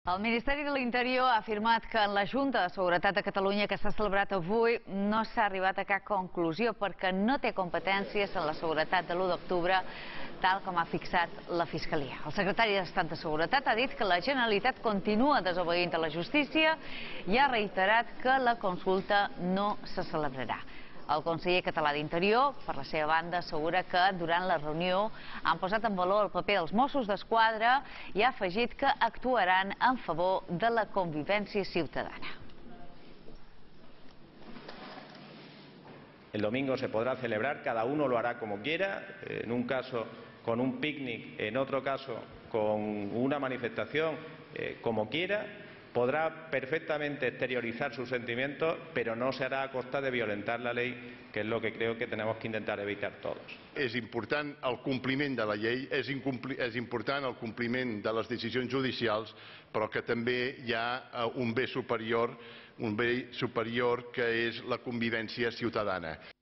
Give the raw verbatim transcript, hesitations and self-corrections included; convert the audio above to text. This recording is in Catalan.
El Ministeri de l'Interior ha afirmat que en la Junta de Seguretat de Catalunya que s'ha celebrat avui no s'ha arribat a cap conclusió perquè no té competències en la seguretat de l'u d'octubre, tal com ha fixat la Fiscalia. El secretari d'Estat de Seguretat ha dit que la Generalitat continua desobeint a la justícia i ha reiterat que la consulta no se celebrarà. El conseller català d'Interior, per la seva banda, assegura que durant la reunió han posat en valor el paper dels Mossos d'Esquadra i ha afegit que actuaran en favor de la convivència ciutadana. El domingo se podrá celebrar, cada uno lo hará como quiera, en un caso con un picnic, en otro caso con una manifestación, eh, como quiera. Podrá perfectamente exteriorizar sus sentimientos, pero no se hará a costa de violentar la ley, que es lo que creo que tenemos que intentar evitar todos. És important el compliment de la llei, és, és important el compliment de les decisions judicials, però que també hi ha un bé superior, un bé superior que és la convivència ciutadana.